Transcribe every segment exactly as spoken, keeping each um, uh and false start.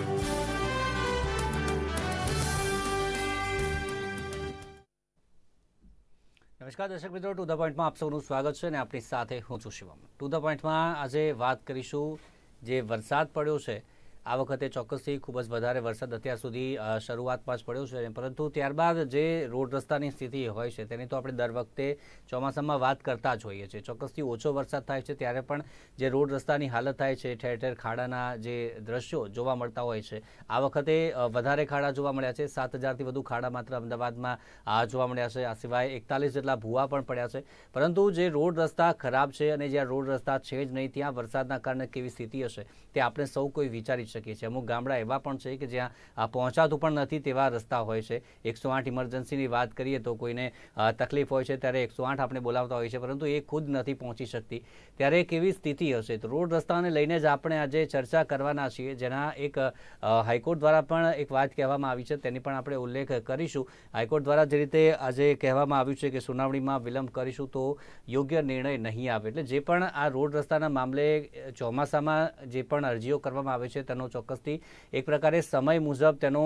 નમસ્કાર દર્શક મિત્રો, ટુ ધ પોઈન્ટમાં આપ સૌનું સ્વાગત છે અને આપણી સાથે હું છું શિવમ। ટુ ધ પોઈન્ટમાં આજે વાત કરીશું જે વરસાદ પડ્યો છે આ વખતે ચોક્કસથી ખૂબ જ વધારે વરસાદ અત્યાર સુધી શરૂઆતમાં જ પડ્યો છે, પરંતુ ત્યારબાદ જે રોડ રસ્તાની સ્થિતિ હોય છે તેની તો આપણે દર વખતે ચોમાસામાં વાત કરતા જ હોઈએ છીએ। ચોક્કસથી ઓછો વરસાદ થાય છે ત્યારે પણ જે રોડ રસ્તાની હાલત થાય છે, ઠેર ઠેર ખાડાના જે દ્રશ્યો જોવા મળતા હોય છે। આ વખતે વધારે ખાડા જોવા મળ્યા છે, સાત હજારથી વધુ ખાડા માત્ર અમદાવાદમાં જોવા મળ્યા છે। આ સિવાય એકતાલીસ જેટલા ભૂવા પણ પડ્યા છે, પરંતુ જે રોડ રસ્તા ખરાબ છે અને જ્યાં રોડ રસ્તા છે જ નહીં ત્યાં વરસાદના કારણે કેવી સ્થિતિ હશે તે આપણે સૌ કોઈ વિચારી શકીએ છીએ। અમુક ગામડા એવા પણ છે કે જ્યાં પહોંચાતું પણ નથી તેવા રસ્તા હોય છે। એકસો આઠ ઇમરજન્સીની વાત કરીએ તો કોઈને તકલીફ હોય છે ત્યારે એકસો આઠ આપણે બોલાવતા હોય છે, પરંતુ એ ખુદ નથી પહોંચી શકતી, ત્યારે કેવી સ્થિતિ હશે। તો રોડ રસ્તાને લઈને જ આપણે આજે ચર્ચા કરવાના છીએ, જેના એક હાઈકોર્ટ દ્વારા પણ એક વાત કહેવામાં આવી છે તેની પણ આપણે ઉલ્લેખ કરીશું। હાઈકોર્ટ દ્વારા જે રીતે આજે કહેવામાં આવ્યું છે કે સુનાવણીમાં વિલંબ કરીશું તો યોગ્ય નિર્ણય નહીં આવે, એટલે જે પણ આ રોડ રસ્તાના મામલે ચોમાસામાં જે પણ અરજીઓ કરવામાં આવે છે તેનો ચોક્કસ એક પ્રકારે સમય મુજબ તેનો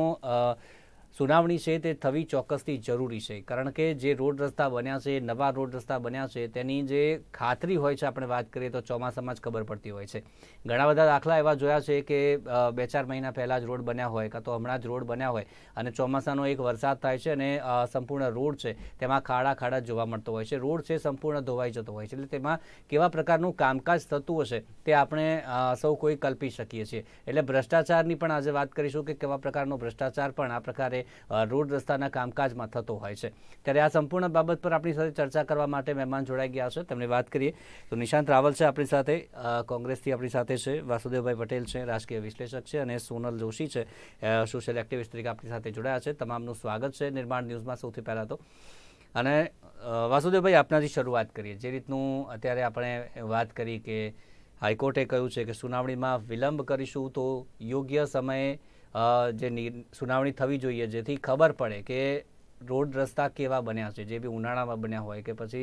સુનાવણી છે તે થવી ચોક્કસથી જરૂરી છે, કારણ કે જે રોડ રસ્તા બન્યા છે, નવા રોડ રસ્તા બન્યા છે તેની જે ખાતરી હોય છે આપણે વાત કરીએ તો ચોમાસામાં જ ખબર પડતી હોય છે। ઘણા બધા દાખલા એવા જોયા છે કે બે ચાર મહિના પહેલાં જ રોડ બન્યા હોય કાં તો હમણાં જ રોડ બન્યા હોય અને ચોમાસાનો એક વરસાદ થાય છે અને સંપૂર્ણ રોડ છે તેમાં ખાડા ખાડા જોવા મળતો હોય છે, રોડ છે સંપૂર્ણ ધોવાઈ જતો હોય છે, એટલે તેમાં કેવા પ્રકારનું કામકાજ થતું હશે તે આપણે સૌ કોઈ કલ્પી શકીએ છીએ। એટલે ભ્રષ્ટાચારની પણ આજે વાત કરીશું કે કેવા પ્રકારનો ભ્રષ્ટાચાર પણ આ પ્રકારે રોડ રસ્તાના કામકાજમાં થતો હોય છે। ત્યારે આ સંપૂર્ણ બાબત પર આપણી સાથે ચર્ચા કરવા માટે મહેમાન જોડાઈ ગયા છે, તેમને વાત કરીએ તો નિશાંત રાવલ છે આપણી સાથે, કોંગ્રેસથી આપણી સાથે છે, વાસુદેવભાઈ પટેલ છે, રાજકીય વિશ્લેષક છે, અને સોનલ જોશી છે, સોશિયલ એક્ટિવિસ્ટ તરીકે આપણી સાથે જોડાયા છે। તમામનું સ્વાગત છે નિર્માણ ન્યૂઝમાં। સૌથી પહેલાં તો અને વાસુદેવભાઈ આપનાથી શરૂઆત કરીએ। જે રીતનું અત્યારે આપણે વાત કરી કે હાઈકોર્ટે કહ્યું છે કે સુનાવણીમાં વિલંબ કરીશું તો યોગ્ય સમયે જે સુનાવણી થવી જોઈએ જેથી ખબર પડે કે રોડ રસ્તા કેવા બન્યા છે, જે બી ઉનાળામાં બન્યા હોય કે પછી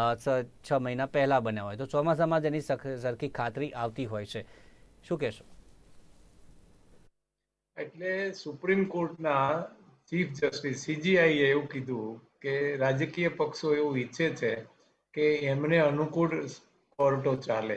છ મહિના પહેલાં બન્યા હોય, તો ચોમાસામાં જેની સરખી ખાતરી આવતી હોય છે, શું કહેશો? એટલે સુપ્રીમ કોર્ટના ચીફ જસ્ટિસ સીજીઆઈએ એવું કીધું કે રાજકીય પક્ષો એવું ઈચ્છે છે કે એમને અનુકૂળ કોર્ટો ચાલે।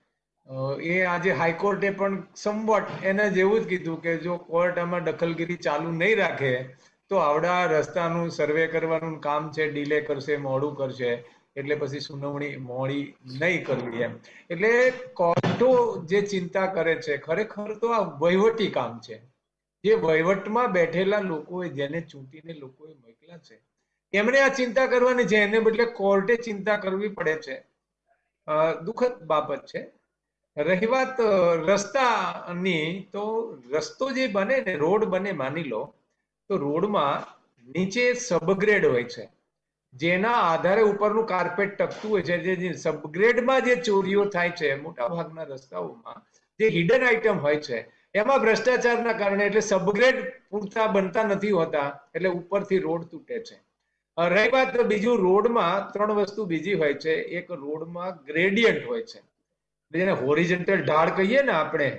એ આજે હાઈકોર્ટે પણ સમવટ એને જેવું જ કીધું કે જો કોર્ટ આમાં દખલગીરી ચાલુ નહીં રાખે તો આવડા રસ્તાનું સર્વે કરવાનું કામ છે ડીલે કરશે, મોડું કરશે, એટલે પછી સુનાવણી મોડી નહીં કરવી એમ। એટલે કોર્ટો જે ચિંતા કરે છે ખરેખર તો આ વહીવટી કામ છે, જે વહીવટમાં બેઠેલા લોકોએ જેને ચૂંટીને લોકોએ મોકલ્યા છે એમણે આ ચિંતા કરવાની છે, એને બદલે કોર્ટે ચિંતા કરવી પડે છે। દુઃખદ બાબત છે। રહી વાત રસ્તાની, તો રસ્તો જે બને ને રોડ બને માની લો તો રોડમાં નીચે સબગ્રેડ હોય છે, જેના આધારે ઉપરનું કાર્પેટ ટકતું હોય છે। જે સબગ્રેડમાં જે ચોરીઓ થાય છે મોટા ભાગના રસ્તાઓમાં, જે હિડન આઇટમ હોય છે એમાં ભ્રષ્ટાચારના કારણે એટલે સબગ્રેડ પૂરતા બનતા નથી હોતા, એટલે ઉપરથી રોડ તૂટે છે। રહી વાત બીજું, રોડમાં ત્રણ વસ્તુ બીજી હોય છે। એક રોડમાં ગ્રેડિયન્ટ હોય છે, જેને હોરિઝોન્ટલ ઢાળ કહીએ ને આપણે,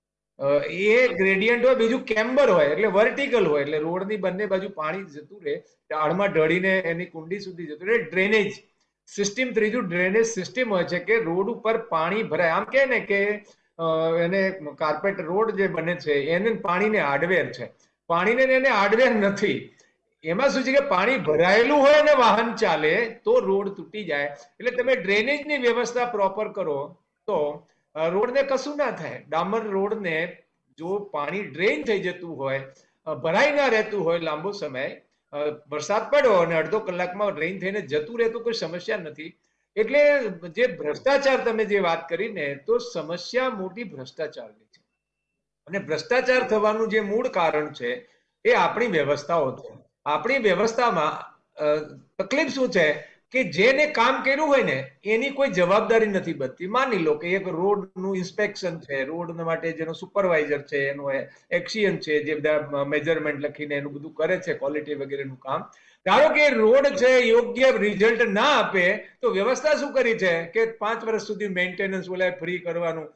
એ ગ્રેડિયન્ટ હોય, બીજું કેમ્બર હોય એટલે વર્ટિકલ હોય, એટલે રોડની બંને બાજુ પાણી જતું રહે, ઢાળમાં ઢળીને એની કુંડી સુધી જતું રહે। ડ્રેનેજ સિસ્ટમ, ત્રીજું ડ્રેનેજ સિસ્ટમ હોય છે કે રોડ ઉપર પાણી ભરાય, આમ કે ને કે એને કાર્પેટ રોડ જે બને છે એને પાણીને આડવેર છે, પાણીને એને આડવેર નથી। એમાં શું છે કે પાણી ભરાયેલું હોય ને વાહન ચાલે તો રોડ તૂટી જાય। એટલે તમે ડ્રેનેજની વ્યવસ્થા પ્રોપર કરો તો રોડને કશું ના થાય। ડામર રોડને જો પાણી ડ્રેન થઈ જતું હોય, ભરાઈ ના રહેતું હોય લાંબો સમય, વરસાદ પડ્યો અને અડધો કલાકમાં ડ્રેન થઈને જતું રહેતું કોઈ સમસ્યા નથી। એટલે જે ભ્રષ્ટાચાર તમે જે વાત કરીને, તો સમસ્યા મોટી ભ્રષ્ટાચારની છે, અને ભ્રષ્ટાચાર થવાનું જે મૂળ કારણ છે એ આપણી વ્યવસ્થાઓ છે। આપણી વ્યવસ્થામાં તકલીફ શું છે કે જેને કામ કર્યું હોય ને એની કોઈ જવાબદારી નથી બનતી। માની લો કે એક રોડનું ઇન્સ્પેક્શન છે, રોડ માટે જેનો સુપરવાઇઝર છે, એનો એક્શિયન છે, જે બધા મેજરમેન્ટ લખીને એનું બધું કરે છે, ક્વોલિટી વગેરેનું કામ। ધારો કે રોડ છે યોગ્ય રિઝલ્ટ ના આપે તો વ્યવસ્થા શું કરી છે કે પાંચ વર્ષ સુધી મેન્ટેનન્સ બોલાય ફ્રી કરવાનું,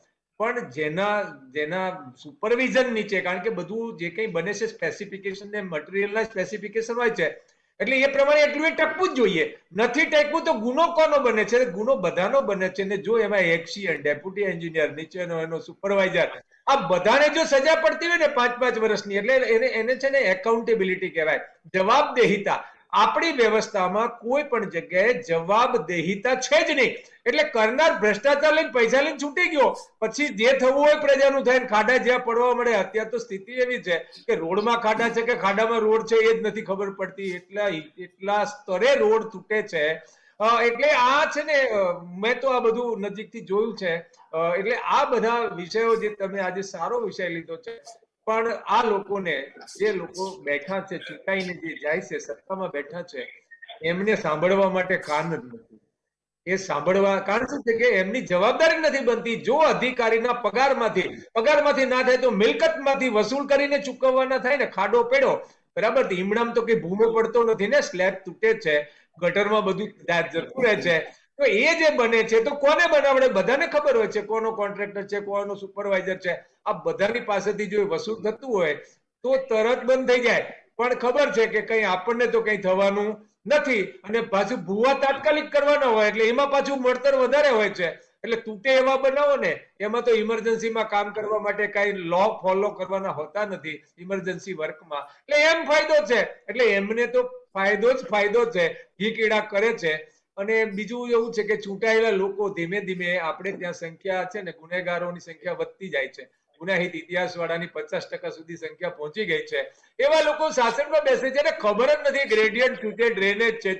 પણ જેના જેના સુપરવિઝન નીચે, કારણ કે બધું જે કંઈ બને છે સ્પેસિફિકેશન ને મટીરિયલના સ્પેસિફિકેશન હોય છે, એટલે એ પ્રમાણે એટલું એ ટકવું જ જોઈએ. નથી ટકવું તો ગુનો કોનો બને છે? ગુનો બધાનો બને છે. ને જો એમાં એક્સીએન, ડેપ્યુટી એન્જિનિયર, નીચેનો એનો સુપરવાઇઝર, આ બધાને જો સજા પડતી હોય ને પાંચ પાંચ વર્ષની, એટલે એને એને છે ને એકાઉન્ટેબિલિટી કહેવાય, જવાબદેહિતા. આપણી વ્યવસ્થામાં કોઈ પણ જગ્યાએ જવાબદેહિતા છે જ નહીં. એટલે કરનાર ભ્રષ્ટાચાર લઈને પૈસા લઈને છૂટી ગયો, પછી જે થવું હોય પ્રજાનું થાય, ખાડા જ્યાં પડવા મળે. અત્યારે તો સ્થિતિ એવી છે કે રોડમાં ખાડા છે કે ખાડામાં રોડ છે એ જ નથી ખબર પડતી. એટલા એટલા સ્તરે રોડ તૂટે છે. એટલે આ છે ને, મેં તો આ બધું નજીકથી જોયું છે. એટલે આ બધા વિષયો જે તમે આજે સારો વિષય લીધો છે, પણ આ લોકોને, જે લોકો બેઠા છે, ચૂંટાઈને જે જાય છે, સત્તામાં બેઠા છે, એમને સાંભળવા માટે કાન જ નથી. એ સાંભળવા કારણ શું છે કે એમની જવાબદારી નથી બનતી. જો અધિકારીના પગારમાંથી પગારમાંથી ના થાય તો મિલકતમાંથી વસૂલ કરીને ચૂકવવાના થાય ને. ખાડો પડ્યો, બરાબર, ઈમડામ તો કઈ ભૂમો પડતો નથી ને, સ્લેબ તૂટે છે, ગટરમાં બધું જતું રહે છે. તો એ જે બને છે તો કોને બનાવડે? બધાને ખબર હોય છે કોનો કોન્ટ્રાક્ટર છે, કોનો સુપરવાઇઝર છે. આ બધાની પાસેથી જો વસૂલ થતું હોય તો તરત બંધ થઈ જાય. પણ ખબર છે કે કઈ આપણને તો કઈ થવાનું નથી. અને પાછું ભૂવા તાત્કાલિક કરવાના હોય એટલે એમાં પાછું મળતર વધારે હોય છે. એટલે તૂટે એવા બનાવો ને, એમાં તો ઇમરજન્સીમાં કામ કરવા માટે કઈ લો ફોલો કરવાના હોતા નથી ઇમરજન્સી વર્કમાં. એટલે એમ ફાયદો છે. એટલે એમને તો ફાયદો જ ફાયદો છે. ઘી કીડા કરે છે. અને બીજું એવું છે કે ચૂંટાયેલા લોકો ધીમે ધીમે, આપણે ત્યાં સંખ્યા છે ને, ગુનેગારોની સંખ્યા વધતી જાય છે. ગુનાહિત ઇતિહાસ વાળાની પચાસ ટકા સુધી સંખ્યા પહોંચી ગઈ છે. એવા લોકો શાસનમાં બેસે છે અને ખબર જ નથી ગ્રેડિયન્ટ શું છે, ડ્રેનેજ છે,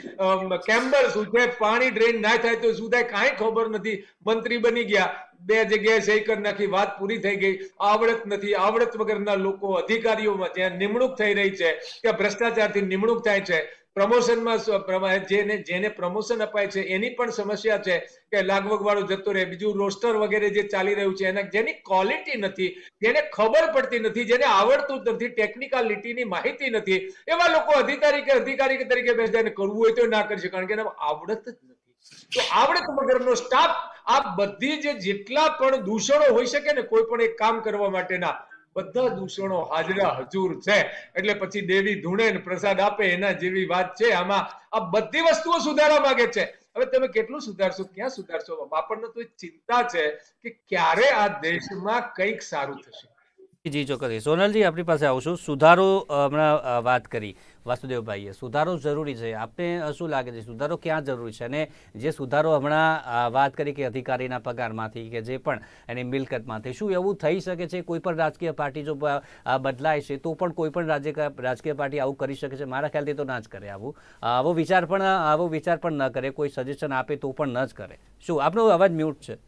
કેમ્બર શું છે, પાણી ડ્રેન ના થાય તો શું થાય, કાંઈ ખબર નથી. મંત્રી બની ગયા, બે જગ્યાએ સહી કરી નાખી, વાત પૂરી થઈ ગઈ. આવડત નથી. આવડત વગરના લોકો અધિકારીઓમાં જ્યાં નિમણૂક થઈ રહી છે ત્યાં ભ્રષ્ટાચારથી નિમણૂક થાય છે. પ્રમોશનમાં જેને જેને પ્રમોશન અપાય છે એની પણ સમસ્યા છે કે લાગવગ વાળો જતો રહે. બીજું રોસ્ટર વગેરે જે ચાલી રહ્યું છે એના જેની ક્વોલિટી નથી, જેને ખબર પડતી નથી, જેને આવડતું નથી, ટેકનિકાલિટીની માહિતી નથી, એવા લોકો અધિકારી કે અધિકારી તરીકે બેસીને કરવું હોય તો ના કરી શકે, કારણ કે એના આવડત જ નથી. તો આવડત વગરનો સ્ટાફ, આ બધી જે જેટલા પણ દૂષણો હોઈ શકે ને કોઈ પણ એક કામ કરવા માટેના, બધા દૂષણો હાજરા હજુર છે. એટલે પછી દેવી ધૂણે ને પ્રસાદ આપે એના જેવી વાત છે. આમાં આ બધી વસ્તુઓ સુધારવા માંગે છે. હવે તમે કેટલું સુધારશો, ક્યાં સુધારશો? આપણને તો ચિંતા છે કે ક્યારે આ દેશમાં કંઈક સારું થશે. જી ચોક્કસ. સોનલજી, આપણી પાસે આવશું. સુધારો હમણાં વાત કરી વાસુદેવભાઈએ, સુધારો જરૂરી છે. આપને શું લાગે છે સુધારો ક્યાં જરૂરી છે? અને જે સુધારો હમણાં વાત કરી કે અધિકારીના પગારમાંથી કે જે પણ એની મિલકતમાંથી, શું એવું થઈ શકે છે કોઈ પણ રાજકીય પાર્ટી જો બદલાય છે તો પણ કોઈ પણ રાજ્ય રાજકીય પાર્ટી આવું કરી શકે છે? મારા ખ્યાલથી તો ના જ કરે આવું. આવો વિચાર પણ આવો વિચાર પણ ન કરે. કોઈ સજેશન આપે તો પણ ન જ કરે. શું આપનો અવાજ મ્યુટ છે?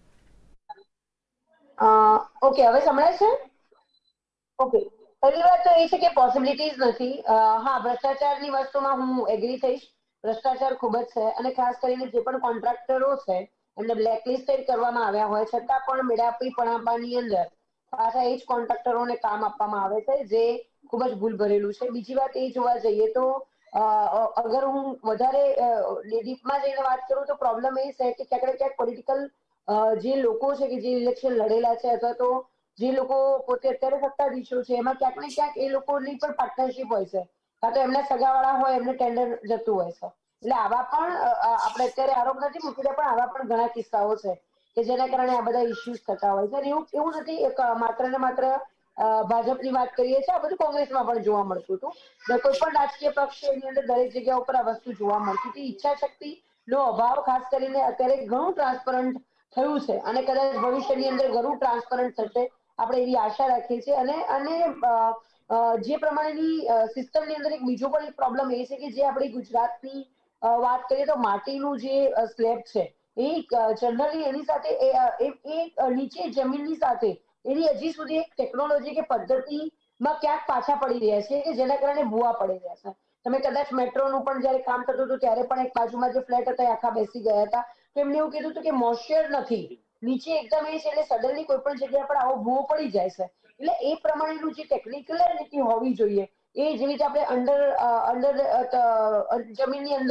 ઓકે, હવે સંભળાય છે? ઓકે, પહેલી વાત તો એ છે કે પોસિબિલિટીઝ નથી. હા, ભ્રષ્ટાચારની વસ્તુમાં હું એગ્રી થઈશ. ભ્રષ્ટાચાર ખૂબ જ છે અને ખાસ કરીને જે પણ કોન્ટ્રાક્ટરો છે એમને બ્લેકલિસ્ટેડ કરવામાં આવ્યા હોય છતાં પણ મેળાપી પણાપાની અંદર પાછા એ જ કોન્ટ્રાક્ટરોને કામ આપવામાં આવે છે, જે ખૂબ જ ભૂલ ભરેલું છે. બીજી વાત એ જોવા જઈએ તો અગર હું વધારે ડીપમાં જઈને વાત કરું તો પ્રોબ્લેમ એ છે કે ક્યાંક ને ક્યાંક પોલિટિકલ જે લોકો છે કે જે ઇલેક્શન લડેલા છે અથવા તો જે લોકો પોતે અત્યારે સત્તાધીશો છે એમાં ક્યાંક ને ક્યાંક એ લોકોની પણ પાર્ટનરશિપ હોય છે, કાં તો એમના સગાવાળા હોય એમને ટેન્ડર જતું હોય છે. એટલે આવા પણ આપણે અત્યારે આરોપ નથી મૂકી રહ્યા, પણ આવા પણ ઘણા કિસ્સાઓ છે કે જેના કારણે આ બધા ઇસ્યુઝ થતા હોય છે. એવું એવું નથી એક માત્ર ને માત્ર ભાજપની વાત કરીએ છીએ, આ બધું કોંગ્રેસમાં પણ જોવા મળતું હતું. કોઈ પણ રાજકીય પક્ષ એની અંદર દરેક જગ્યા ઉપર આ વસ્તુ જોવા મળતી હતી. ઈચ્છા શક્તિ નો અભાવ ખાસ કરીને અત્યારે ઘણું ટ્રાન્સપરન્ટ થયું છે અને કદાચ ભવિષ્યની અંદર ઘણું ટ્રાન્સપરન્ટ થશે આપણે એવી આશા રાખીએ છીએ. અને અને જે પ્રમાણેની સિસ્ટમની અંદર એક બીજો પણ એક પ્રોબ્લેમ એ છે કે જે આપણી ગુજરાતની વાત કરીએ તો માટીનું જે સ્લેબ છે એ જનરલી એની સાથે એ નીચે જમીનની સાથે એની હજી સુધી એક ટેકનોલોજી કે પદ્ધતિમાં ક્યાંક પાછા પડી રહ્યા છે કે જેના કારણે ભૂવા પડી રહ્યા છે. તમે કદાચ મેટ્રોનું પણ જયારે કામ થતું હતું ત્યારે પણ એક બાજુમાં જે ફ્લેટ હતા આખા બેસી ગયા હતા તો એમને એવું કીધું હતું કે મોઇશ્ચર નથી, નીચે એકદમ એ છે એટલે સડનલી કોઈ પણ જગ્યા પર આવો ભૂવો પડી જાય છે. એટલે એ પ્રમાણેનું જે ટેકનિકલિટી હોવી જોઈએ એ જેવી રીતે આપણે અંડર અંડર જમીનની અંદર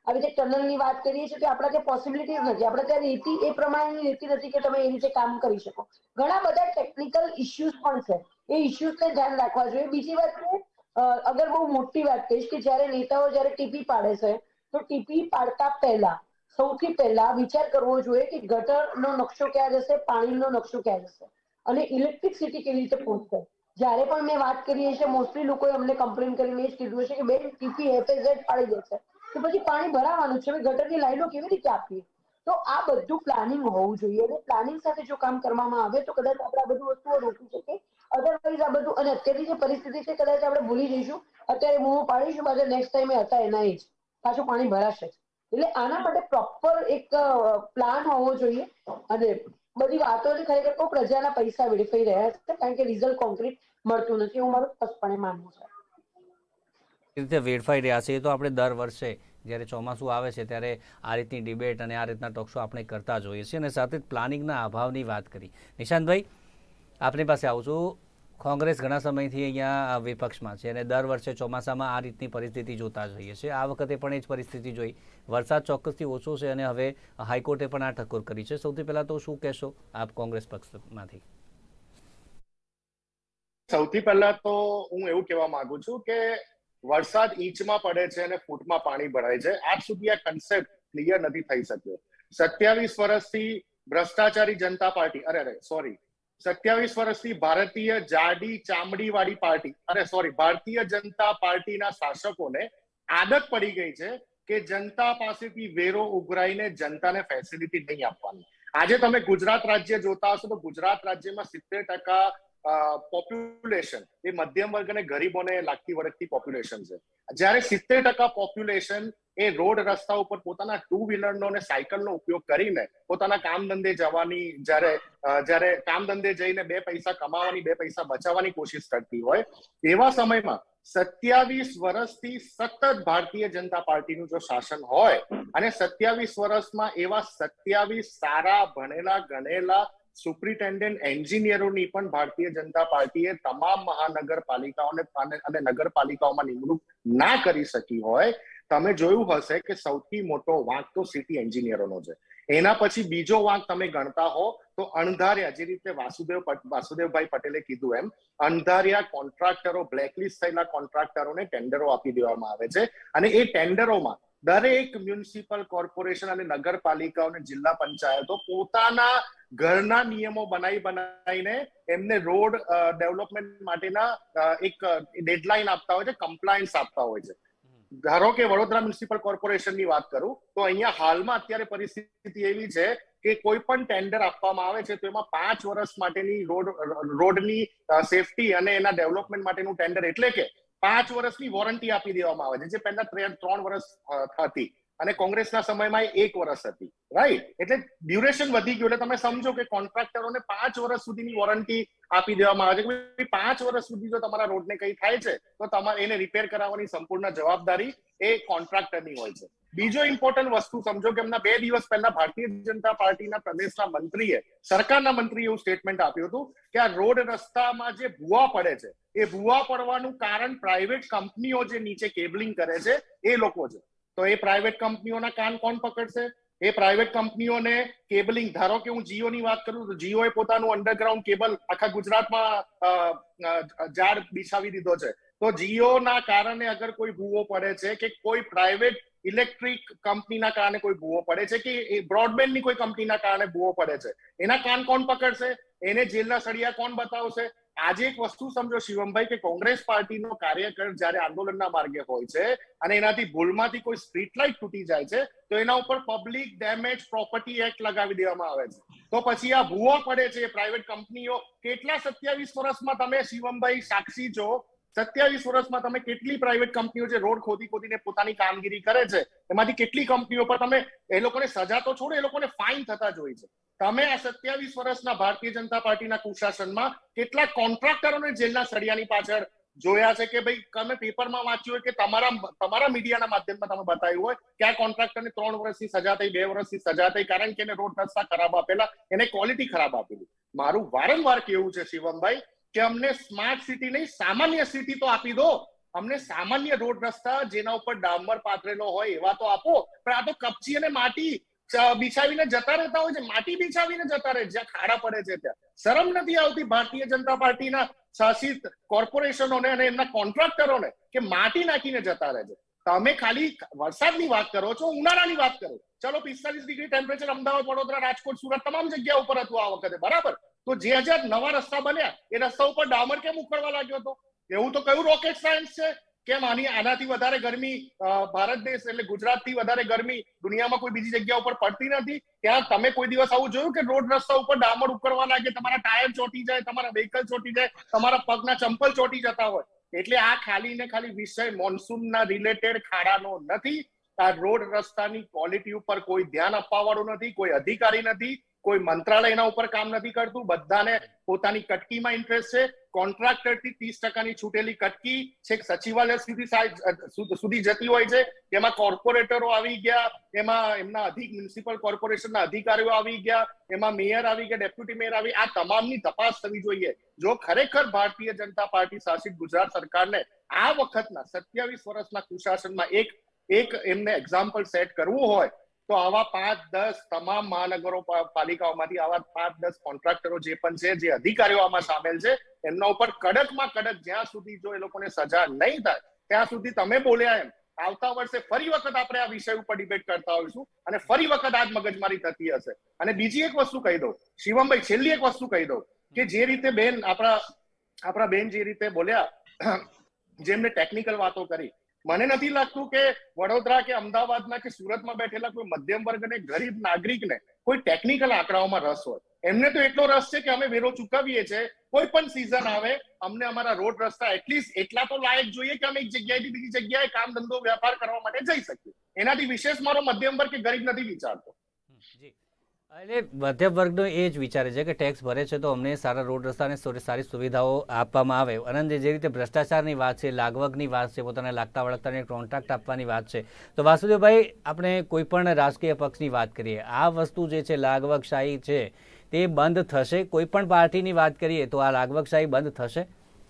આવી રીતે ટનલની વાત કરીએ છીએ કે આપણા ત્યાં પોસિબિલિટીઝ નથી, આપણે ત્યાં નીતિ એ પ્રમાણેની નીતિ નથી કે તમે એ રીતે કામ કરી શકો. ઘણા બધા ટેકનિકલ ઇસ્યુઝ પણ છે, એ ઇસ્યુઝને ધ્યાન રાખવા જોઈએ. બીજી વાત કે અગર બહુ મોટી વાત કહીશ કે જ્યારે નેતાઓ જ્યારે ટીપી પાડે છે તો ટીપી પાડતા પહેલા સૌથી પહેલા વિચાર કરવો જોઈએ કે ગટરનો નકશો ક્યાં જશે, પાણીનો નકશો ક્યાં જશે અને ઇલેક્ટ્રિસિટી કેવી રીતે પહોંચશે. જ્યારે પણ મેં વાત કરીએ છીએ મોસ્ટલી લોકોએ અમને કમ્પ્લેન કરીને એ જ કીધું છે કે બેન ટીપી એફએઝેડ પાડી દે છે તો પછી પાણી ભરાવાનું છે, ગટરની લાઈનો કેવી રીતે આપવી. તો આ બધું પ્લાનિંગ હોવું જોઈએ અને પ્લાનિંગ સાથે જો કામ કરવામાં આવે તો કદાચ આપણે આ બધી વસ્તુઓ રોકી શકીએ. અધરવાઇઝ આ બધું, અને અત્યારની જે પરિસ્થિતિ છે કદાચ આપણે ભૂલી જઈશું, અત્યારે બૂમો પાડીશું પાછા નેક્સ્ટ ટાઈમે હતા એના જ પાછું પાણી ભરાશે. એટલે આના માટે પ્રોપર એક પ્લાન હોવો જોઈએ અને બધી વાતો ખરેખર તો પ્રજાના પૈસા વેડફાઈ રહ્યા છે કારણ કે રિઝલ્ટ કોન્ક્રીટ મળતું નથી, એવું મારું સ્પષ્ટપણે માનવું છે. રીતે વેડફાઈ રહ્યા છે એ તો આપણે દર વર્ષે જ્યારે ચોમાસું આવે છે ત્યારે આ રીતની ડિબેટ અને આ રીતના ટોક શો આપણે કરતા જોઈએ છીએ અને સાથે જ પ્લાનિંગના અભાવની વાત કરી. નિશાંતભાઈ, આપની પાસે આવું છું. કોંગ્રેસ ઘણા સમયથી અહીંયા વિપક્ષમાં છે અને દર વર્ષે ચોમાસામાં આ રીતની પરિસ્થિતિ જોતા જઈએ છીએ. આ વખતે પણ એ જ પરિસ્થિતિ જોઈ. વરસાદ ચોક્કસથી ઓછો છે અને હવે હાઈકોર્ટે પણ આ ઠક્કર કરી છે. સૌથી પહેલા તો શું કહેશો આપ કોંગ્રેસ પક્ષમાંથી? સૌથી પહેલા તો હું એવું કહેવા માંગુ છું કે વરસાદ ઇંચમાં પડે છે અને ફૂટમાં પાણી ભરાય છે. આજ સુધી આ કન્સેપ્ટ ક્લિયર નથી થઈ શક્યો. સત્યાવીસ વર્ષથી ભ્રષ્ટાચારી જનતા પાર્ટી, અરે અરે સોરી સત્યાવીસ વર્ષથી ભારતીય જાડી ચામડી વાળી પાર્ટી, અરે સોરી ભારતીય જનતા પાર્ટીના શાસકોને આદત પડી ગઈ છે કે જનતા પાસેથી વેરો ઉઘરાઈને જનતાને ફેસિલિટી નહીં આપવાની. આજે તમે ગુજરાત રાજ્ય જોતા હશો તો ગુજરાત રાજ્યમાં સિત્તેર ટકા પોપ્યુલેશન એ મધ્યમ વર્ગ અને ગરીબોને લાગતી વળગતી પોપ્યુલેશન છે. જ્યારે સિત્તેર ટકા પોપ્યુલેશન એ રોડ રસ્તા ઉપર પોતાના ટુ વ્હીલરનો અને સાયકલનો ઉપયોગ કરીને પોતાના કામ ધંધે જવાની, જ્યારે જ્યારે કામ ધંધે જઈને બે પૈસા કમાવાની, બે પૈસા બચાવવાની કોશિશ કરતી હોય, એવા સમયમાં સત્યાવીસ વર્ષથી સતત ભારતીય જનતા પાર્ટીનું જો શાસન હોય અને સત્યાવીસ વર્ષમાં એવા સત્યાવીસ સારા ભણેલા ગણેલા સુપ્રિન્ટેન્ડન્ટ એન્જિનિયરોની પણ ભારતીય જનતા પાર્ટીએ તમામ મહાનગરપાલિકાઓને અને નગરપાલિકાઓમાં નિમણૂક ના કરી શકી હોય, તમે જોયું હશે કે સૌથી મોટો વાંક તો સિટી એન્જિનિયરોનો છે. એના પછી બીજો વાંક તમે ગણતા હો તો અણધાર્યા, જે રીતે વાસુદેવ વાસુદેવભાઈ પટેલે કીધું એમ, અણધાર્યા કોન્ટ્રાક્ટરો, બ્લેકલિસ્ટ થયેલા કોન્ટ્રાક્ટરોને ટેન્ડરો આપી દેવામાં આવે છે અને એ ટેન્ડરોમાં દરેક મ્યુનિસિપલ કોર્પોરેશન અને નગરપાલિકાઓ અને જિલ્લા પંચાયતો પોતાના ઘરના નિયમો બનાવી બનાવીને એમને રોડ ડેવલપમેન્ટ માટેના એક ડેડલાઇન આપતા હોય છે, કમ્પ્લાયન્સ આપતા હોય છે. ધારો કે વડોદરા મ્યુનિસિપલ કોર્પોરેશનની વાત કરું તો અહીંયા હાલમાં અત્યારે પરિસ્થિતિ એવી છે કે કોઈ પણ ટેન્ડર આપવામાં આવે છે તો એમાં પાંચ વર્ષ માટેની રોડ રોડની સેફટી અને એના ડેવલપમેન્ટ માટેનું ટેન્ડર, એટલે કે પાંચ વર્ષની વોરંટી આપી દેવામાં આવે છે, જે પહેલા ત્રણ વર્ષ હતી અને કોંગ્રેસના સમયમાં એક વર્ષ હતી, રાઈટ? એટલે ડ્યુરેશન વધી ગયું. એટલે તમે સમજો કે કોન્ટ્રાક્ટરોને પાંચ વર્ષ સુધીની વોરંટી આપી દેવામાં આવે છે કે પાંચ વર્ષ સુધી જો તમારા રોડને કંઈ થાય છે તો તમારે એને રિપેર કરાવવાની સંપૂર્ણ જવાબદારી એ કોન્ટ્રાક્ટરની હોય છે. બીજો ઇમ્પોર્ટન્ટ વસ્તુ સમજો કે એમના બે દિવસ પહેલા ભારતીય જનતા પાર્ટીના પ્રદેશના મંત્રીએ, સરકારના મંત્રીએ એવું સ્ટેટમેન્ટ આપ્યું હતું કે આ રોડ રસ્તામાં જે ભૂવા પડે છે એ ભૂવા પડવાનું કારણ પ્રાઇવેટ કંપનીઓ જે નીચે કેબલિંગ કરે છે એ લોકો છે. તો એ પ્રાઇવેટ કંપનીઓના કાન કોણ પકડશે? એ પ્રાઇવેટ કંપનીઓને કેબલિંગ, ધારો કે હું જીઓ ની વાત કરું તો જીઓ એ પોતાનું અંડરગ્રાઉન્ડ કેબલ આખા ગુજરાતમાં ઝાડ બિછાવી દીધો છે. તો જીઓ ના કારણે અગર કોઈ ભૂવો પડે છે કે કોઈ પ્રાઇવેટ ઇલેક્ટ્રિક કંપનીના કારણે કોઈ ભૂવો પડે છે કે બ્રોડબેન્ડની કોઈ કંપનીના કારણે ભૂવો પડે છે, એના કાન કોણ પકડશે? એને જેલના સળિયા કોણ બતાવશે? આજે એક વસ્તુ સમજો શિવમભાઈ કે કોંગ્રેસ પાર્ટીનો કાર્યકર જ્યારે આંદોલનના માર્ગે હોય છે અને એનાથી ભૂલમાંથી કોઈ સ્ટ્રીટ લાઇટ તૂટી જાય છે તો એના ઉપર પબ્લિક ડેમેજ પ્રોપર્ટી એક્ટ લગાવી દેવામાં આવે છે. તો પછી આ ભૂવા પડે છે પ્રાઇવેટ કંપનીઓ. કેટલા સત્યાવીસ વર્ષમાં તમે શિવમભાઈ સાક્ષી છો, સત્યાવીસ વર્ષમાં તમે કેટલી પ્રાઇવેટ કંપનીઓ જે રોડ ખોદી ખોદીને પોતાની કામગીરી કરે છે એમાંથી કેટલી કંપનીઓ પર તમે એ લોકોને સજા તો છોડો, એ લોકોને ફાઇન થતા જોઈ છે. તમે આ સત્યાવીસ વર્ષના ભારતીય જનતા પાર્ટીના કુશાસનમાં કેટલા કોન્ટ્રાક્ટરોને જેલના સળિયાની પાછળ જોયા છે કે ભાઈ તમે પેપરમાં વાંચ્યું હોય કે તમારા તમારા મીડિયાના માધ્યમમાં તમે બતાવ્યું હોય કે આ કોન્ટ્રાક્ટરને ત્રણ વર્ષની સજા થઈ, બે વર્ષની સજા થઈ કારણ કે એને રોડ રસ્તા ખરાબ આપેલા, એને ક્વોલિટી ખરાબ આપેલી. મારું વારંવાર કેવું છે શિવમભાઈ કે અમને સ્માર્ટ સિટી નહીં સામાન્ય સિટી તો આપી દો. અમને સામાન્ય રોડ રસ્તા જેના ઉપર ડામર પાથરેલો હોય એવા તો આપો, પણ આ તો કપચી અને માટી બિછાવીને જતા રહેતા હોય છે, માટી બિછાવીને જતા રહે જ્યાં ખાડા પડે છે ત્યાં. શરમ નથી આવતી ભારતીય જનતા પાર્ટીના શાસિત કોર્પોરેશનોને અને એમના કોન્ટ્રાક્ટરોને કે માટી નાખીને જતા રહે છે? તમે ખાલી વરસાદની વાત કરો છો, ઉનાળાની વાત કરો. ચલો પિસ્તાલીસ ડિગ્રી ટેમ્પરેચર અમદાવાદ, વડોદરા, રાજકોટ, સુરત તમામ જગ્યા ઉપર હતું આ વખતે, બરાબર. તો જે હજાર નવા રસ્તા બન્યા એ રસ્તા ઉપર ડામર કેમ ઉખડવા લાગ્યો હતો? એવું તો કયું રોકેટ સાયન્સ છે? કેમ આની આનાથી વધારે ગરમી ભારત દેશ એટલે ગુજરાતથી વધારે ગરમી દુનિયામાં કોઈ બીજી જગ્યા ઉપર પડતી નથી? ત્યાં તમે કોઈ દિવસ આવું જોયું કે રોડ રસ્તા ઉપર ડામર ઉકળવા લાગે, તમારા ટાયર ચોટી જાય, તમારા વ્હીકલ ચોટી જાય, તમારા પગના ચંપલ ચોટી જતા હોય? એટલે આ ખાલી ને ખાલી વિષય મોન્સૂનના રિલેટેડ ખાડાનો નથી. આ રોડ રસ્તાની ક્વોલિટી ઉપર કોઈ ધ્યાન આપવા વાળું નથી, કોઈ અધિકારી નથી, કોઈ મંત્રાલય એના ઉપર કામ નથી કરતું. બધાને પોતાની કટકીમાં ઇન્ટરેસ્ટ છે. કોન્ટ્રાક્ટરથી ત્રીસ ટકાની છૂટેલી કટકી છેક સચિવાલય સુધી સુધી જતી હોય છે. એમાં કોર્પોરેટરો આવી ગયા, એમાં એમના અધિક મ્યુનિસિપલ કોર્પોરેશનના અધિકારીઓ આવી ગયા, એમાં મેયર આવી ગયા, ડેપ્યુટી મેયર આવી. આ તમામની તપાસ થવી જોઈએ. જો ખરેખર ભારતીય જનતા પાર્ટી શાસિત ગુજરાત સરકારને આ વખતના સત્યાવીસ વર્ષના કુશાસનમાં એક એક એમને એક્ઝામ્પલ સેટ કરવું હોય તો આવા પાંચ દસ તમામ મહાનગરો પાલિકાઓમાંથી આવા પાંચ દસ કોન્ટ્રાક્ટરો જે પણ છે, જે અધિકારીઓ આમાં સામેલ છે, એમના ઉપર કડકમાં કડક જ્યાં સુધી જો એ લોકોને સજા નહીં થાય ત્યાં સુધી તમે બોલ્યા એમ આવતા વર્ષે ફરી વખત આપણે આ વિષય ઉપર ડિબેટ કરતા હોઈશું અને ફરી વખત આજ મગજમારી થતી હશે. અને બીજી એક વસ્તુ કહી દઉં શિવમભાઈ, છેલ્લી એક વસ્તુ કહી દઉં કે જે રીતે બેન આપણા આપણા બેન જે રીતે બોલ્યા, જેમને ટેકનિકલ વાતો કરી, મને નથી લાગતું કે વડોદરા કે અમદાવાદના કે સુરતમાં બેઠેલા કોઈ મધ્યમ વર્ગ અને ગરીબ નાગરિકને કોઈ ટેકનિકલ આંકડાઓમાં રસ હોય. એમને તો એટલો રસ છે કે અમે વેરો ચૂકવીએ છીએ, કોઈ પણ સિઝન આવે અમને અમારા રોડ રસ્તા એટલીસ્ટ એટલા તો લાયક જોઈએ કે અમે એક જગ્યાએથી બીજી જગ્યાએ કામ ધંધો વેપાર કરવા માટે જઈ શકીએ. એનાથી વિશેષ મારો મધ્યમ વર્ગ કે ગરીબ નથી વિચારતો. એટલે મધ્યમ વર્ગનો એ જ વિચારે છે કે ટેક્સ ભરે છે તો અમને સારા રોડ રસ્તા અને સારી સુવિધાઓ આપવામાં આવે. અને જે રીતે ભ્રષ્ટાચારની વાત છે, લાગવગની વાત છે, પોતાને લાગતા વળગતાને કોન્ટ્રાક્ટ આપવાની વાત છે, તો વાસુદેવભાઈ આપણે કોઈ પણ રાજકીય પક્ષની વાત કરીએ, આ વસ્તુ જે છે લાગવગશાહી છે તે બંધ થશે? કોઈ પણ પાર્ટીની વાત કરીએ તો આ લાગવગશાહી બંધ થશે?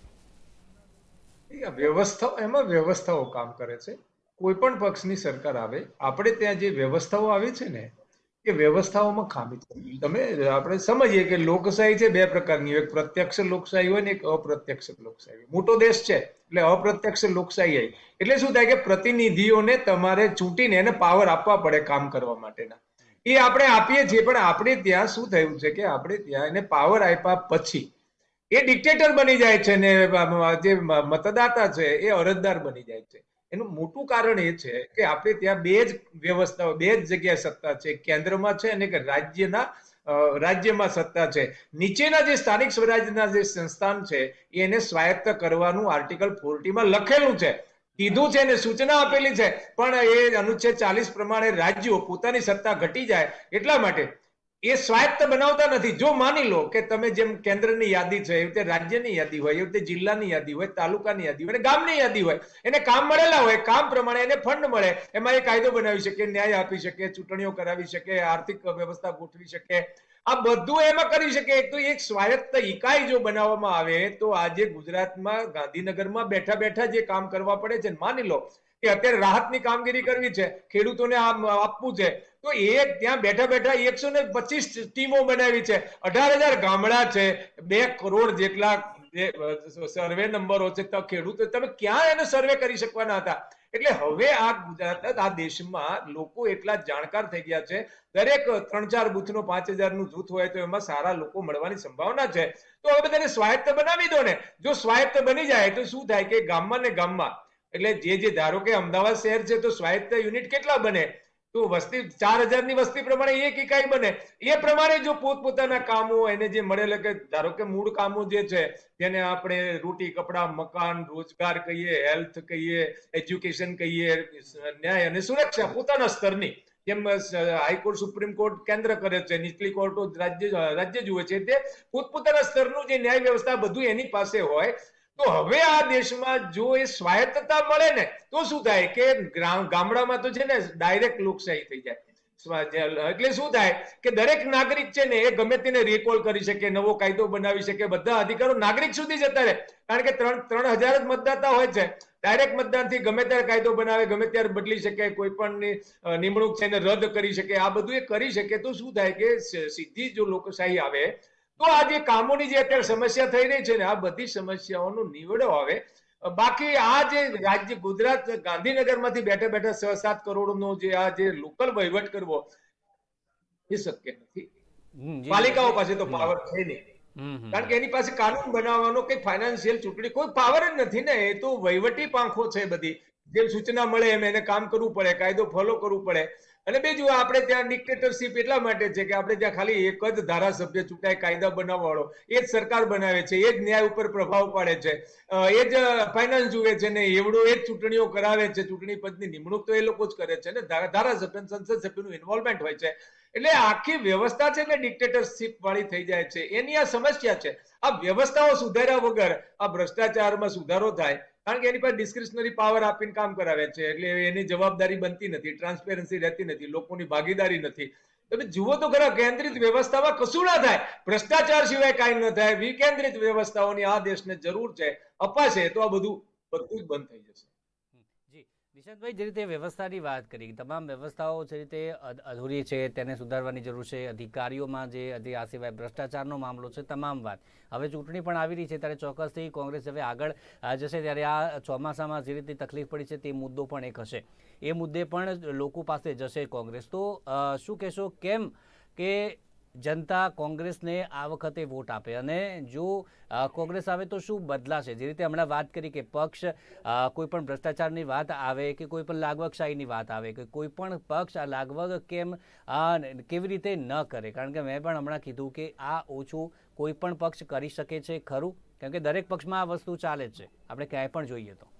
વ્યવસ્થા એમાં વ્યવસ્થાઓ કામ કરે છે. કોઈ પણ પક્ષની સરકાર આવે, આપણે ત્યાં જે વ્યવસ્થાઓ આવી છે ને એ વ્યવસ્થાઓમાં ખામી છે. તમે આપણે સમજીએ કે લોકશાહી છે બે પ્રકારની, એક પ્રત્યક્ષ લોકશાહી હોય ને એક અપ્રત્યક્ષ લોકશાહી. મોટો દેશ છે એટલે અપ્રત્યક્ષ લોકશાહી આવી એટલે શું થાય કે પ્રતિનિધિઓને તમારે ચૂંટીને એને પાવર આપવા પડે કામ કરવા માટેના. એ આપણે આપીએ છીએ, પણ આપણે ત્યાં શું થયું છે કે આપણે ત્યાં એને પાવર આપ્યા પછી એ ડિક્ટેટર બની જાય છે ને જે મતદાતા છે એ અરજદાર બની જાય છે. એનું મોટું કારણ એ છે કે આપણે ત્યાં બે જ વ્યવસ્થાઓ, બે જ જગ્યાએ સત્તા છે, કેન્દ્રમાં છે અને રાજ્યના રાજ્યમાં સત્તા છે. નીચેના જે સ્થાનિક સ્વરાજ્યના જે સંસ્થાન છે એને સ્વાયત્ત કરવાનું આર્ટિકલ ફોર્ટી માં લખેલું છે, કીધું છે ને સૂચના આપેલી છે, પણ એ અનુચ્છેદ ચાલીસ પ્રમાણે રાજ્યો પોતાની સત્તા ઘટી જાય એટલા માટે એ સ્વાયત્ત બનાવતા નથી. જો માની લો કે તમે જેમ કેન્દ્રની યાદી છે એવી રીતે રાજ્યની યાદી હોય, એવી રીતે જિલ્લાની યાદી હોય, તાલુકાની યાદી હોય, ગામની યાદી હોય, એને કામ મળેલા હોય, કામ પ્રમાણે એને ફંડ મળે, એમાં એ કાયદો બનાવી શકે, ન્યાય આપી શકે, ચૂંટણીઓ કરાવી શકે, આર્થિક વ્યવસ્થા ગોઠવી શકે, આ બધું એમાં કરી શકે. તો એક સ્વાયત્ત ઇકાઈ જો બનાવવામાં આવે તો આજે ગુજરાતમાં ગાંધીનગરમાં બેઠા બેઠા જે કામ કરવા પડે છે, માની લો કે અત્યારે રાહતની કામગીરી કરવી છે, ખેડૂતોને આપવું છે, તો એ ત્યાં બેઠા બેઠા એકસો ને પચીસ ટીમો બનાવી છે, અઢાર હજાર ગામડા છે, બે કરોડ જેટલા સર્વે નંબરો છે, તો ખેડૂતો તમે ક્યાં એને સર્વે કરી શકવાના હતા? એટલે હવે આ ગુજરાત આ દેશમાં લોકો એટલા જાણકાર થઈ ગયા છે, દરેક ત્રણ ચાર બૂથનો પાંચ હજાર નું જૂથ હોય તો એમાં સારા લોકો મળવાની સંભાવના છે. તો હવે બધાને સ્વાયત્ત બનાવી દો ને. જો સ્વાયત્ત બની જાય તો શું થાય કે ગામમાં ને ગામમાં એટલે જે જે ધારો કે અમદાવાદ શહેર છે તો સ્વાયત્ત યુનિટ કેટલા બને? તો વસ્તી ચાર હજાર ની વસ્તી પ્રમાણે એક ઇકાઈ બને. એ પ્રમાણે જો પોતપોતાના કામો એને જે મળેલા કે ધારો કે મૂળ કામો જે છે જેને આપણે રોટી કપડા મકાન રોજગાર કહીએ, હેલ્થ કહીએ, એજ્યુકેશન કહીએ, ન્યાય અને સુરક્ષા પોતાના સ્તરની, જેમ હાઈકોર્ટ સુપ્રીમ કોર્ટ કેન્દ્ર કરે છે, નીચલી કોર્ટો રાજ્ય રાજ્ય જુએ છે, તે પોતપોતાના સ્તરનું જે ન્યાય વ્યવસ્થા બધું એની પાસે હોય. તો હવે આ દેશમાં જો એ સ્વાયત્તતા મળે ને તો શું થાય કે ગામડામાં તો છે ને ડાયરેક્ટ લોકશાહી થઈ જાય. એટલે શું થાય કે દરેક નાગરિક છે ને એ ગમે તેને રિકોલ કરી શકે, નવો કાયદો બનાવી શકે, બધા અધિકારો નાગરિક સુધી જતા રહે. કારણ કે ત્રણ ત્રણ હજાર જ મતદાતા હોય છે. ડાયરેક્ટ મતદાનથી ગમે ત્યારે કાયદો બનાવે, ગમે ત્યારે બદલી શકે, કોઈ પણ નિમણૂક છે એને રદ કરી શકે, આ બધું એ કરી શકે. તો શું થાય કે સીધી જો લોકશાહી આવે તો આ જે કામોની જે અત્યારે સમસ્યા થઈ રહી છે ને, આ બધી સમસ્યાઓનો નિવેડો આવે. બાકી આ જે રાજ્ય ગુજરાત ગાંધીનગરમાંથી બેઠા બેઠા છ સાત કરોડનો જે આ જે લોકલ વહીવટ કરવો એ શક્ય નથી. પાલિકાઓ પાસે તો પાવર છે નહીં, કારણ કે એની પાસે કાનૂન બનાવવાનો કે ફાઇનાન્શિયલ ચૂંટણી કોઈ પાવર જ નથી ને. એ તો વહીવટી પાંખો છે બધી, જેમ સૂચના મળે એમ એને કામ કરવું પડે, કાયદો ફોલો કરવું પડે. અને બીજું આપણે ત્યાં ડિક્ટેટરશીપ એટલા માટે છે કે આપણે ત્યાં ખાલી એક જ ધારાસભ્ય ચૂંટાય કાયદા બનાવવાળો, એ જ સરકાર બનાવે છે, એ જ ન્યાય ઉપર પ્રભાવ પાડે છે, એ જ ફાઇનાન્સ જુએ છે ને એવડું એ જ ચૂંટણીઓ કરાવે છે. ચૂંટણી પંચની નિમણૂક તો એ લોકો જ કરે છે ને, ધારાસભ્ય સંસદ સભ્યનું ઇન્વોલ્વમેન્ટ હોય છે. એટલે આખી વ્યવસ્થા છે ને ડિક્ટેટરશીપ વાળી થઈ જાય છે. એની આ સમસ્યા છે. આ વ્યવસ્થાઓ સુધાર્યા વગર આ ભ્રષ્ટાચારમાં સુધારો થાય, કારણ કે એની પાસે ડિસ્ક્રિશનરી પાવર આપીને કામ કરાવે છે, એટલે એની જવાબદારી બનતી નથી, ટ્રાન્સપેરન્સી રહેતી નથી, લોકોની ભાગીદારી નથી. તમે જુઓ તો ખરા, કેન્દ્રિત વ્યવસ્થામાં કશું ના થાય, ભ્રષ્ટાચાર સિવાય કાંઈ ન થાય. વિકેન્દ્રિત વ્યવસ્થાઓની આ દેશને જરૂર છે. અપાશે તો આ બધું બધું જ બંધ થઈ જશે. નિશાંતભાઈ, જે રીતે વ્યવસ્થાની વાત કરી, તમામ વ્યવસ્થાઓ જે રીતે અધૂરી છે તેને સુધારવાની જરૂર છે. અધિકારીઓમાં જે આ સિવાય ભ્રષ્ટાચારનો મામલો છે, તમામ વાત. હવે ચૂંટણી પણ આવી રહી છે ત્યારે ચોક્કસથી કોંગ્રેસ હવે આગળ જશે ત્યારે આ ચોમાસામાં જે રીતે તકલીફ પડી છે તે મુદ્દો પણ એક હશે. એ મુદ્દે પણ લોકો પાસે જશે કોંગ્રેસ. તો શું કહેશો, કેમ કે જનતા કોંગ્રેસને આ વખતે વોટ આપે, અને જો કોંગ્રેસ આવે તો શું બદલાશે? જે રીતે હમણાં વાત કરી કે પક્ષ કોઈ પણ ભ્રષ્ટાચારની વાત આવે કે કોઈ પણ લાગવગશાહીની વાત આવે કે કોઈ પણ પક્ષ આ લાગવગ કેમ કેવી રીતે ન કરે, કારણ કે મેં પણ હમણાં કીધું કે આ ઓછું કોઈ પણ પક્ષ કરી શકે છે ખરું, કેમ કે દરેક પક્ષમાં આ વસ્તુ ચાલે જ છે, આપણે ક્યાંય પણ જોઈએ તો.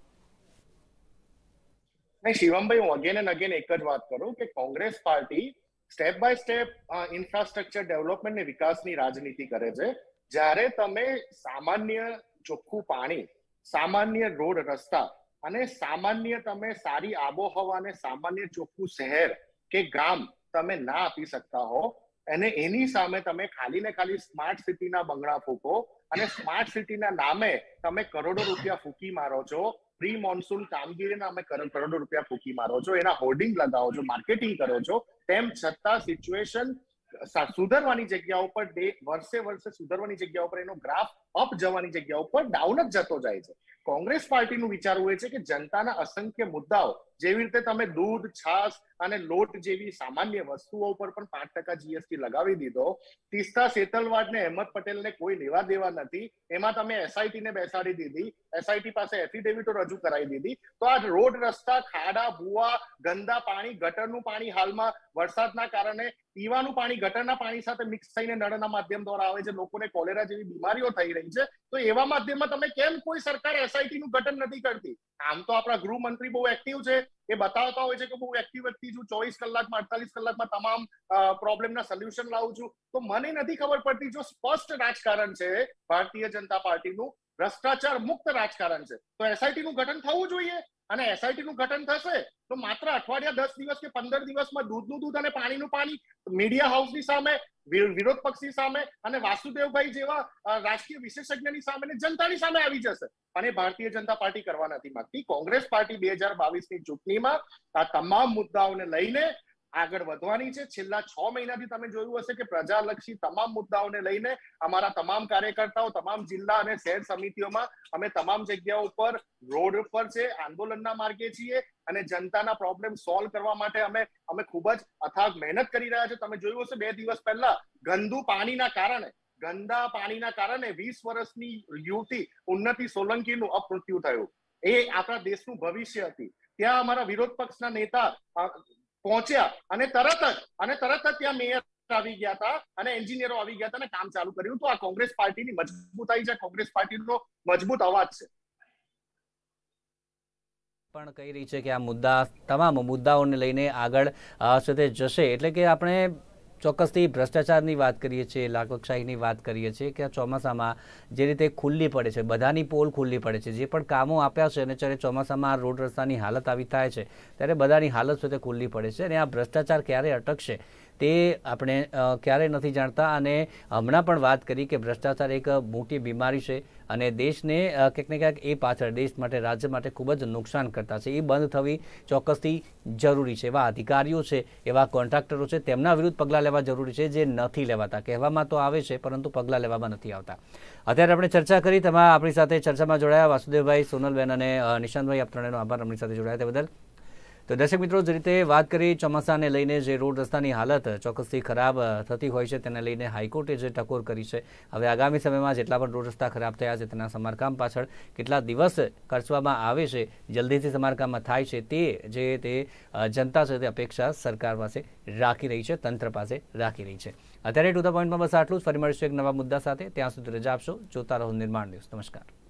નહીં શિવમભાઈ, હું અગેન એન્ડ અગેન એક જ વાત કરું કે Congress party step by step infrastructure development ને વિકાસની રાજનીતિ કરે છે. જ્યારે તમે સામાન્ય ચોખ્ખું પાણી, સામાન્ય રોડ રસ્તા અને સામાન્ય તમે સારી આબોહવા અને સામાન્ય ચોખ્ખું શહેર કે ગામ તમે ના આપી શકતા હો, અને એની સામે તમે ખાલી ને ખાલી સ્માર્ટ સિટીના બંગડા ફૂંકો અને સ્માર્ટ સિટીના નામે તમે કરોડો રૂપિયા ફૂંકી મારો છો, પ્રી મોન્સૂન કામગીરીના અમે કરોડો રૂપિયા ફૂંકી મારો છો, એના હોર્ડિંગ લગાવો છો, માર્કેટિંગ કરો છો, તેમ છતાં સિચ્યુએશન સુધરવાની જગ્યા ઉપર વર્ષે વર્ષે સુધરવાની જગ્યા ઉપર એનો ગ્રાફ અપ જવાની જગ્યા ઉપર ડાઉન જ જતો જાય છે. કોંગ્રેસ પાર્ટીનું વિચારવું એ છે કે જનતાના અસંખ્ય મુદ્દાઓ, જેવી રીતે તમે દૂધ, છાશ અને લોટ જેવી સામાન્ય વસ્તુઓ ઉપર પણ પાંચ ટકા જીએસટી લગાવી દીધો, તીસ્તા સેતલવાડ ને અહેમદ પટેલને કોઈ લેવા દેવા નથી, એમાં તમે એસઆઈટી ને બેસાડી દીધી, એસઆઈટી પાસે એફિડેવિટો રજૂ કરાવી દીધી, તો આ રોડ રસ્તા, ખાડા, ભૂવા, ગંદા પાણી, ગટરનું પાણી હાલમાં વરસાદના કારણે પીવાનું પાણી ગટરના પાણી સાથે મિક્સ થઈને નળના માધ્યમ દ્વારા આવે છે, લોકોને કોલેરા જેવી બીમારીઓ થઈ રહી છે. તો એવા માધ્યમમાં તમે કેમ કોઈ સરકાર એસઆઈટી નું ગઠન નથી કરતી? આમ તો આપણા ગૃહમંત્રી બહુ એક્ટિવ છે, એ બતાવતા હોય છે કે બહુ એક્ટિવ વ્યક્તિ છું, ચોવીસ કલાકમાં અડતાલીસ કલાકમાં તમામ પ્રોબ્લેમના સોલ્યુશન લાવું છું. તો મને નથી ખબર પડતી, જો સ્પષ્ટ રાજકારણ છે ભારતીય જનતા પાર્ટીનું, ભ્રષ્ટાચાર મુક્ત રાજકારણ છે, તો એસઆઈટી નું ગઠન થવું જોઈએ. અને એસઆઈટી નું ગઠન થશે તો માત્ર અઠવાડિયા દસ દિવસ કે પંદર દિવસમાં દૂધનું દૂધ અને પાણીનું પાણી મીડિયા હાઉસની સામે, વિરોધ પક્ષની સામે અને વાસુદેવભાઈ જેવા રાજકીય વિશેષજ્ઞની સામે ને જનતાની સામે આવી જશે. અને ભારતીય જનતા પાર્ટી કરવા નથી માંગતી. કોંગ્રેસ પાર્ટી બે હજાર બાવીસ ની ચૂંટણીમાં આ તમામ મુદ્દાઓને લઈને આગળ વધવાની છે. છેલ્લા છ મહિનાથી તમે જોયું હશે કે પ્રજાલક્ષી તમામ મુદ્દાઓને લઈને અમારા તમામ કાર્યકર્તાઓ તમામ જિલ્લા અને શહેર સમિતિઓમાં અમે તમામ જગ્યાઓ પર રોડ પર છે, આંદોલનના માર્ગે છીએ અને જનતાના પ્રોબ્લેમ સોલ્વ કરવા માટે અમે અમે ખૂબ જ અથાગ મહેનત કરી રહ્યા છે. તમે જોયું હશે બે દિવસ પહેલા ગંદુ પાણીના કારણે ગંદા પાણીના કારણે વીસ વર્ષની યુવતી ઉન્નતિ સોલંકીનું અપમૃત્યુ થયું. એ આપણા દેશનું ભવિષ્ય હતી. ત્યાં અમારા વિરોધ પક્ષના નેતા પહોંચ્યા અને તરત જ અને તરત જ ત્યાં મેયર આવી ગયા હતા અને એન્જિનિયરો આવી ગયા હતા અને કામ ચાલુ કર્યું. તો આ કોંગ્રેસ પાર્ટીની મજબૂતાઈ છે, કોંગ્રેસ પાર્ટીનો મજબૂત અવાજ છે. પણ કહી રહી છે કે આ મુદ્દા તમામ મુદ્દાઓને લઈને આગળ સાથે જશે, એટલે કે આપણે ચોક્કસથી ભ્રષ્ટાચારની વાત કરીએ છીએ, લાગવકશાહીની વાત કરીએ છીએ કે આ ચોમાસામાં જે રીતે ખુલ્લી પડે છે, બધાની પોલ ખુલ્લી પડે છે, જે પણ કામો આપ્યા છે અને જ્યારે ચોમાસામાં રોડ રસ્તાની હાલત આવી થાય છે ત્યારે બધાની હાલત છે તે ખુલ્લી પડે છે અને આ ભ્રષ્ટાચાર ક્યારે અટકશે તે આપણે ક્યારેય નથી જાણતા. અને હમણાં પણ વાત કરી કે ભ્રષ્ટાચાર એક મોટી બીમારી છે અને દેશને ક્યાંક ને ક્યાંક એ પાછળ દેશ માટે, રાજ્ય માટે ખૂબ જ નુકસાન કરતા છે. એ બંધ થવી ચોક્કસથી જરૂરી છે. એવા અધિકારીઓ છે, એવા કોન્ટ્રાક્ટરો છે, તેમના વિરુદ્ધ પગલાં લેવા જરૂરી છે જે નથી લેવાતા. કહેવામાં તો આવે છે પરંતુ પગલાં લેવામાં નથી આવતા. અત્યારે આપણે ચર્ચા કરી, તમે આપણી સાથે ચર્ચામાં જોડાયા. વાસુદેવભાઈ, સોનલબેન અને નિશાંતભાઈ, આપ ત્રણેયનો આભાર આપણી સાથે જોડાયા તે બદલ. તો દર્શક મિત્રો, જે રીતે વાત કરી ચોમાસાને લઈને જે રોડ રસ્તાની હાલત ચોક્કસથી ખરાબ થતી હોય છે તેને લઈને હાઈકોર્ટે જે ટકોર કરી છે, હવે આગામી સમયમાં જેટલા પણ રોડ રસ્તા ખરાબ થયા છે તેના સમારકામ પાછળ કેટલા દિવસ ખર્ચવામાં આવે છે, જલ્દીથી સમારકામમાં થાય છે, તે જે તે જનતા છે તે અપેક્ષા સરકાર પાસે રાખી રહી છે, તંત્ર પાસે રાખી રહી છે. અત્યારે ટુ ધ પોઈન્ટમાં બસ આટલું જ. ફરી મળીશું એક નવા મુદ્દા સાથે. ત્યાં સુધી રજા આપશો. જોતા રહો નિર્માણ ન્યૂઝ. નમસ્કાર.